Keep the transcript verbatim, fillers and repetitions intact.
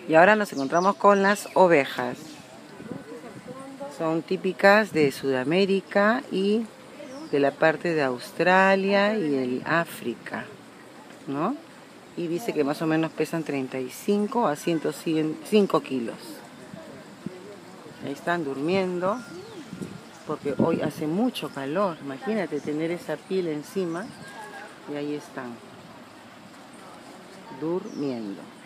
Y ahora nos encontramos con las ovejas. Son típicas de Sudamérica y de la parte de Australia y el África, ¿no? Y dice que más o menos pesan treinta y cinco a ciento cinco kilos. Ahí están durmiendo porque hoy hace mucho calor. Imagínate tener esa piel encima y ahí están durmiendo.